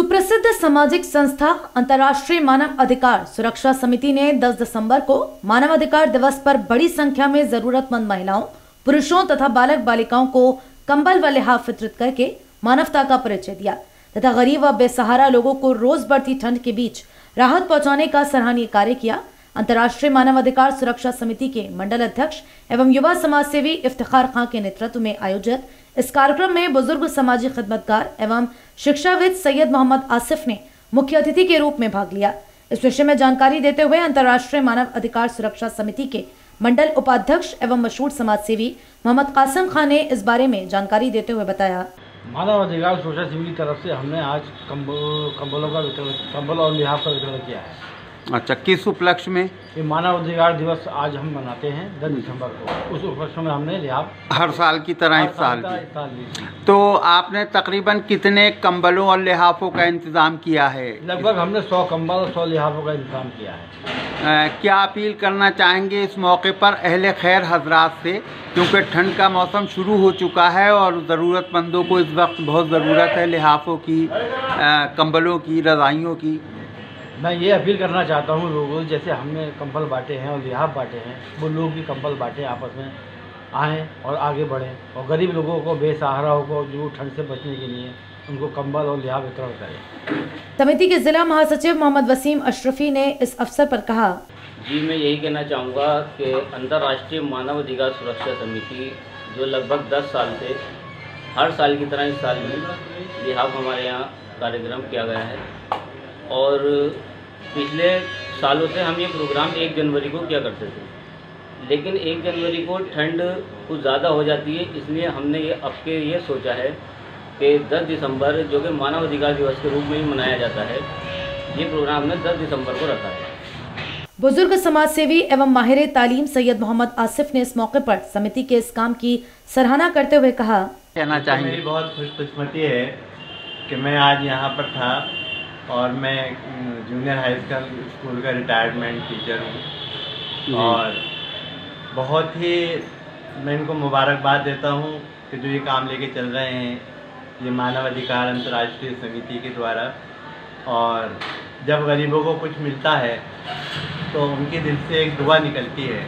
सुप्रसिद्ध सामाजिक संस्था अंतर्राष्ट्रीय मानव अधिकार सुरक्षा समिति ने 10 दिसंबर को मानव अधिकार दिवस पर बड़ी संख्या में जरूरतमंद महिलाओं, पुरुषों तथा बालक बालिकाओं को कंबल व लिहाफ वितरित करके मानवता का परिचय दिया तथा गरीब व बेसहारा लोगों को रोज बढ़ती ठंड के बीच राहत पहुंचाने का सराहनीय कार्य किया। अंतर्राष्ट्रीय मानव अधिकार सुरक्षा समिति के मंडल अध्यक्ष एवं युवा समाज सेवी इफ्तिखार खां के नेतृत्व में आयोजित इस कार्यक्रम में बुजुर्ग सामाजिक खिदमतगार एवं शिक्षाविद सैयद मोहम्मद आसिफ ने मुख्य अतिथि के रूप में भाग लिया। इस विषय में जानकारी देते हुए अंतर्राष्ट्रीय मानव अधिकार सुरक्षा समिति के मंडल उपाध्यक्ष एवं मशहूर समाज सेवी मोहम्मद कासिम खान ने इस बारे में जानकारी देते हुए बताया। मानव अधिकार सुरक्षा समिति की तरफ से हमने आज कंबलों का वितरण, कंबल और लिहाफ का वितरण किया है। अच्छा, किस उपलक्ष्य में? ये मानव अधिकार दिवस आज हम मनाते हैं 10 दिसंबर को। उस उपलक्ष्य में हमने लिहाफ हर साल की तरह इस साल भी। तो आपने तकरीबन कितने कंबलों और लिहाफों का इंतजाम किया है? लगभग हमने 100 कंबल और 100 लिहाफों का इंतजाम किया है। क्या अपील करना चाहेंगे इस मौके पर अहले खैर हजरात से, क्योंकि ठंड का मौसम शुरू हो चुका है और ज़रूरतमंदों को इस वक्त बहुत ज़रूरत है लिहाफों की, कंबलों की, रज़ाइयों की। मैं ये अपील करना चाहता हूँ लोगों, जैसे हमने कंबल बांटे हैं और लिहाफ बांटे हैं, वो लोग भी कंबल बांटे, आपस में आएँ और आगे बढ़ें और गरीब लोगों को, बेसहाराओं को जो ठंड से बचने के लिए उनको कंबल और लिहाफ वितरण करें। समिति के जिला महासचिव मोहम्मद वसीम अशरफी ने इस अवसर पर कहा। जी, मैं यही कहना चाहूँगा कि अंतर्राष्ट्रीय मानव अधिकार सुरक्षा समिति जो लगभग 10 साल से हर साल की तरह इस साल भी लिहाफ हमारे यहाँ कार्यक्रम किया गया है और पिछले सालों से हम ये प्रोग्राम 1 जनवरी को किया करते थे, लेकिन 1 जनवरी को ठंड कुछ ज़्यादा हो जाती है, इसलिए हमने ये सोचा है कि 10 दिसंबर जो कि मानव अधिकार दिवस के रूप में ही मनाया जाता है, ये प्रोग्राम हमने 10 दिसंबर को रखा है। बुजुर्ग समाज सेवी एवं माहिर तालीम सैयद मोहम्मद आसिफ ने इस मौके पर समिति के इस काम की सराहना करते हुए कहा। कहना चाहेंगे? मेरी बहुत खुशकिस्मती है कि मैं आज यहाँ पर था और मैं जूनियर हाई स्कूल का रिटायरमेंट टीचर हूँ और बहुत ही मैं इनको मुबारकबाद देता हूँ कि जो ये काम लेके चल रहे हैं, ये मानव अधिकार अंतर्राष्ट्रीय समिति के द्वारा। और जब गरीबों को कुछ मिलता है तो उनके दिल से एक दुआ निकलती है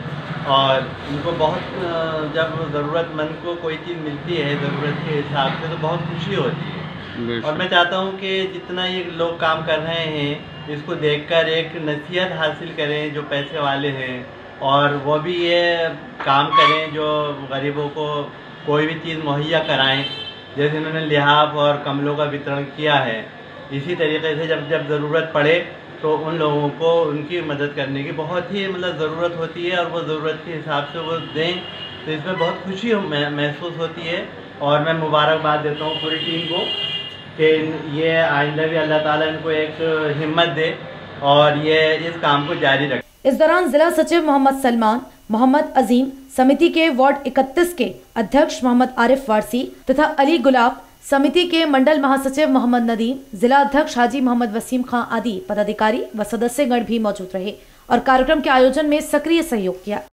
और उनको बहुत, जब ज़रूरतमंद को कोई चीज़ मिलती है ज़रूरत के हिसाब से, तो बहुत खुशी होती है। और मैं चाहता हूं कि जितना ये लोग काम कर रहे हैं इसको देखकर एक नसीहत हासिल करें जो पैसे वाले हैं, और वो भी ये काम करें जो गरीबों को कोई भी चीज़ मुहैया कराएं। जैसे इन्होंने लिहाफ और कंबलों का वितरण किया है, इसी तरीके से जब ज़रूरत पड़े तो उन लोगों को उनकी मदद करने की बहुत ही ज़रूरत होती है और वो ज़रूरत के हिसाब से वो दें, तो इसमें बहुत खुशी महसूस होती है। और मैं मुबारकबाद देता हूँ पूरी टीम को कि ये आइंदा भी अल्लाह ताला इनको एक हिम्मत दे और ये इस काम को जारी रखे। इस दौरान जिला सचिव मोहम्मद सलमान, मोहम्मद अजीम, समिति के वार्ड 31 के अध्यक्ष मोहम्मद आरिफ वारसी तथा अली गुलाब, समिति के मंडल महासचिव मोहम्मद नदीम, जिला अध्यक्ष हाजी मोहम्मद वसीम खां आदि पदाधिकारी व सदस्यगण भी मौजूद रहे और कार्यक्रम के आयोजन में सक्रिय सहयोग किया।